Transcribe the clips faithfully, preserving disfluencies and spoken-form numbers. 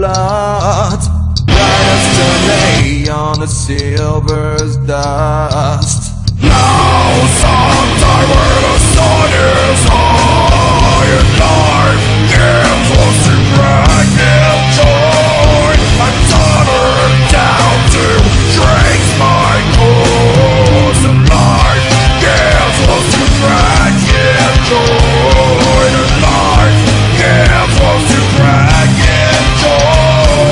blood. Destiny on the silver's dust. Now sometime where the sun is high and life gives us to pregnant joy, I'm tethered down to drinks my cause, and life gives us to pregnant joy, and life gives us to pregnant joy.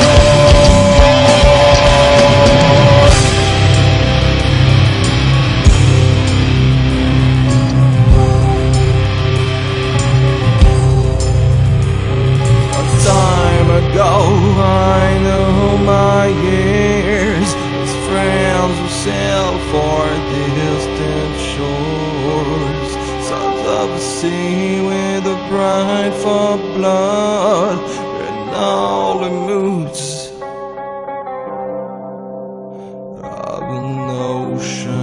I know my years as friends will sail for distant shores, sons of the sea with a pride for blood, and all the moods of an ocean.